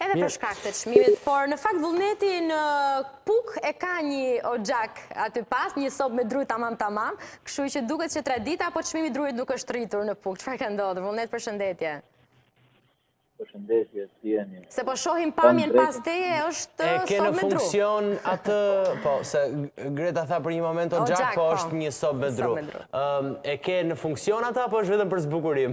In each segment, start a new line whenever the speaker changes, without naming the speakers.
edhe për shkak të çmimit, por në fakt vullneti në Pukë e ka një oxhak aty pas, një sopë me dru tamam, kështu që duket që tradita apo çmimi i drurit nuk është rritur në Pukë. Çfarë ka ndodhur? Vullnet, përshëndetje.
Përshëndetje, si jeni?
Se po shohim pamjen pas teje është
E ke në
sopë me dru.
funksion atë, po, se Greta tha për një moment oxhak, po është një sopë me dru. E ke në funksion atë, apo është vetëm për zbukurim?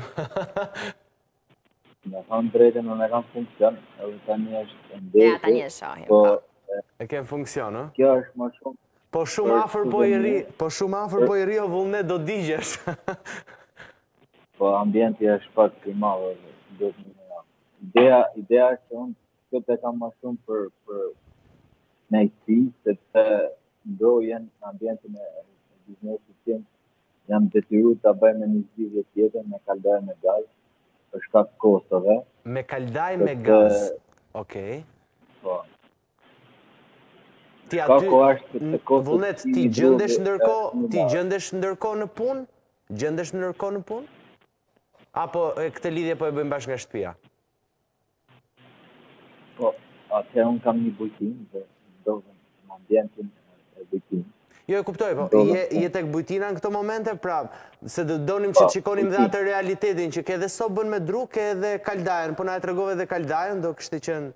Në thonë drejtën në me kam funksion, edhe tani është ndeshje.
Ja, tani e shohim, po.
E ke në funksion, ë?
Kjo është më shumë.
Po shumë afër po i ri o vullnet do digjesh.
Po ambienti është pak klimal, do të më Ideja është që unë këtë e kam më shumë për nejësi, sepse ndojen në ambientin e biznesit tim, jam detyruar ta bëj me një zgjidhje tjetër me kaldajë me gaz, për shkak të kostave.
Me kaldajë me gaz, okej.
Po.
Ti aty, vullnet, ti gjendesh ndërkohë në punë? Gjendesh ndërkohë në punë? Apo këtë lidhje po e bëjmë bashkë nga shtëpia?
Po, atëherë unë kam një bujtim dhe ndodhem në ambientin e bujtim.
Jo, e kuptoj, po, je tek bujtina në këto momente, pra, se donim që të shikonim dhe atë realitetin, që ke edhe sobën me dru, ke edhe kaldajën, po na e tregove edhe kaldajën, do kështë qenë...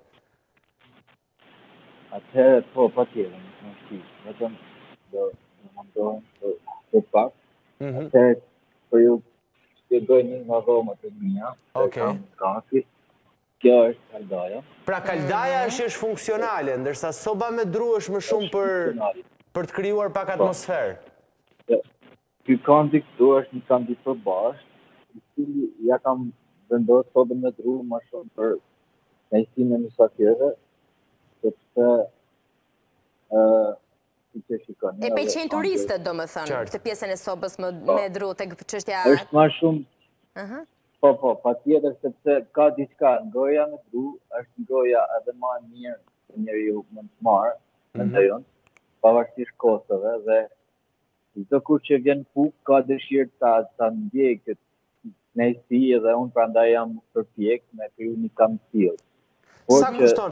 Atëherë, po, pa tjere, në shqipë, vetëm do në mundohem për pak, atëherë, për ju shpjegoj një nga dhomët e mija, që kam kafi, kjo është kaldaja.
Pra kaldaja është funksionale, ndërsa soba me dru është më shumë për të krijuar pak atmosferë.
Ky kandi këtu është një kandi përbashkët, i cili ja kam vendosur sobën me dru më shumë për nejësinë e mysafirëve, sepse si që shikoni.
E pëlqejnë turistët, domethënë, këtë pjesën e sobës me dru tek çështja.
Është më shumë. Po, pa tjetër, sepse ka diçka, ngoja me dru, është ngoja edhe ma mirë që njeriu mund të marrë, mendoj unë, pavarësisht kostave, dhe çdo kush që vjen Pukë ka dëshirë ta ndjej këtë nejësi, edhe unë prandaj jam përpjek me kriju një kam tillë.
Sa kushton?